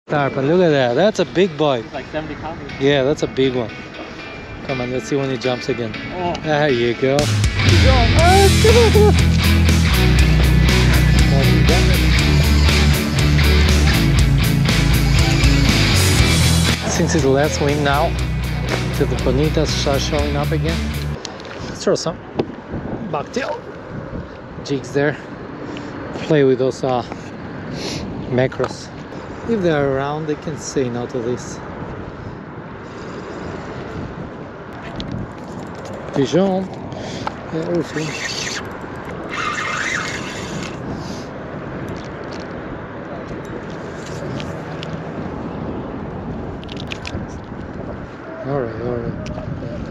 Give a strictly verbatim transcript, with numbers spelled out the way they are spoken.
Tarpon, look at that. That's a big boy. It's like seventy pounds. Yeah, that's a big one. Come on, let's see when he jumps again. Oh. There you go. Keep going. Oh, since it's less wind now, so the bonitas start showing up again. Let's throw some bucktail jigs there. Play with those uh, macros. If they're around, they can say no to this. Pigeon. Yeah, everything.